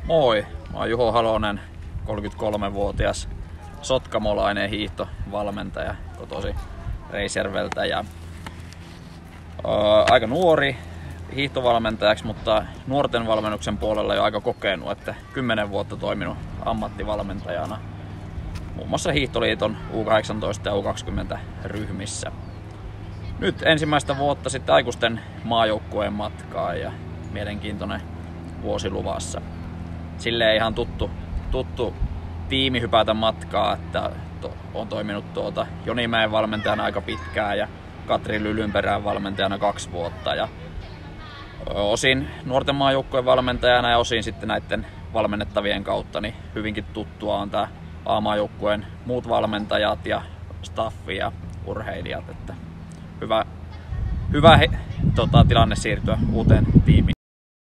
Moi, mä oon Juho Halonen, 33-vuotias sotkamolainen hiihtovalmentaja kotoisin Reisjärveltä ja aika nuori hiihtovalmentajaksi, mutta nuorten valmennuksen puolella jo aika kokenut, että 10 vuotta toiminut ammattivalmentajana muun muassa Hiihtoliiton U18 ja U20 ryhmissä. Nyt ensimmäistä vuotta sitten aikuisten maajoukkueen matkaa ja mielenkiintoinen vuosi luvassa. Silleen ihan tuttu tiimi hypätä matkaa, että on toiminut Jonimäen valmentajana aika pitkään ja Katri Lylynperän valmentajana 2 vuotta. Ja osin nuorten maajoukkueen valmentajana ja osin sitten näiden valmennettavien kautta niin hyvinkin tuttua on tämä A-maajoukkueen muut valmentajat ja staffi ja urheilijat. Että hyvä tilanne siirtyä uuteen tiimiin.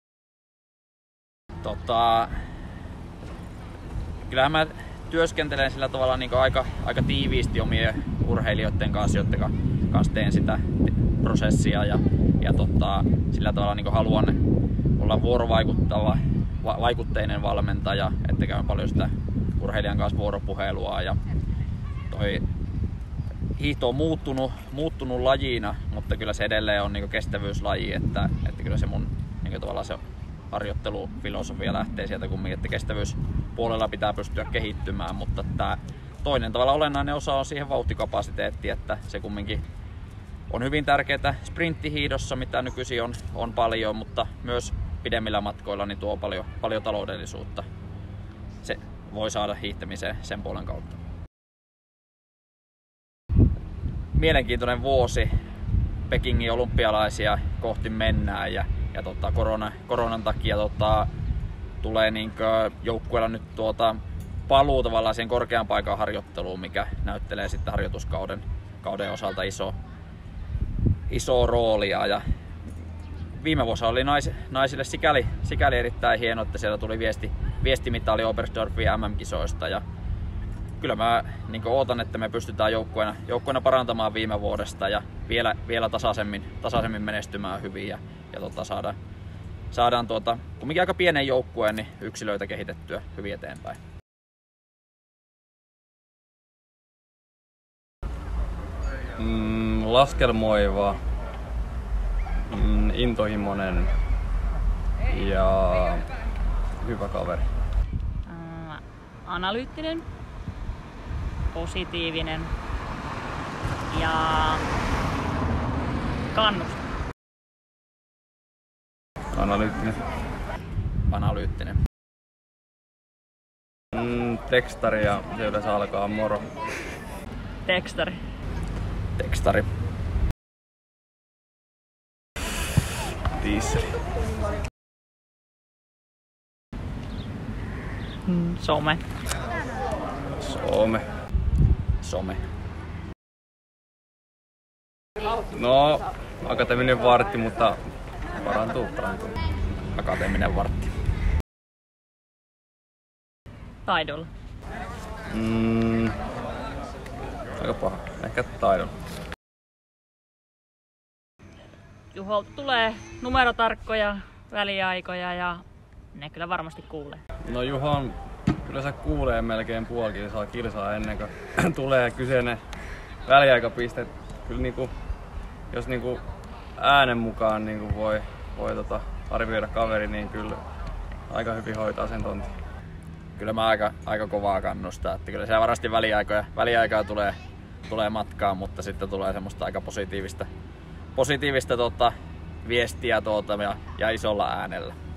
Kyllähän mä työskentelen sillä tavalla niin aika tiiviisti omien urheilijoiden kanssa, joiden kanssa teen sitä prosessia ja sillä tavalla niin haluan olla vuorovaikutteinen valmentaja, että käyn paljon sitä urheilijan kanssa vuoropuhelua. Ja toi hiihto on muuttunut lajina, mutta kyllä se edelleen on niin kestävyyslaji, että kyllä se mun niin tavallaan se harjoittelufilosofia lähtee sieltä kumminkin, että kestävyyspuolella pitää pystyä kehittymään, mutta tämä toinen tavalla olennainen osa on siihen vauhtikapasiteetti, että se kumminkin on hyvin tärkeää sprinttihiidossa, mitä nykyisin on paljon, mutta myös pidemmillä matkoilla niin tuo paljon taloudellisuutta. Se voi saada hiihtämiseen sen puolen kautta. Mielenkiintoinen vuosi. Pekingin olympialaisia kohti mennään ja koronan takia tulee joukkueella nyt paluu tavallaan siihen korkean paikan harjoitteluun, mikä näyttelee sitten harjoituskauden osalta isoa roolia. Ja viime vuosi oli naisille sikäli erittäin hieno, että siellä tuli viestimitali Oberstdorfin MM-kisoista. Ja kyllä mä ootan, että me pystytään joukkueena parantamaan viime vuodesta ja vielä tasaisemmin menestymään hyvin ja saadaan kumminkin aika pienen joukkueen niin yksilöitä kehitettyä hyvin eteenpäin. Laskelmoiva, intohimoinen ja hyvä kaveri. Analyyttinen, positiivinen ja kannustava. Analyyttinen. Tekstari ja se yleensä alkaa moro. Tekstari. Diesel. Some. No, akateeminen vartti, mutta parantuu. Akateeminen vartti. Taidolla. Aika paha. Ehkä taidolla. Juholta tulee numerotarkkoja väliaikoja ja ne kyllä varmasti kuulee. No Juhon kyllä se kuulee melkein puoli kilsaa ennen kuin tulee kyseinen väliaikapiste. Kyllä jos äänen mukaan voi arvioida kaveri, niin kyllä aika hyvin hoitaa sen tontin. Kyllä mä aika kovaa kannustaa, että kyllä siellä varmasti väliaikaa tulee matkaan, mutta sitten tulee semmoista aika positiivista viestiä ja isolla äänellä.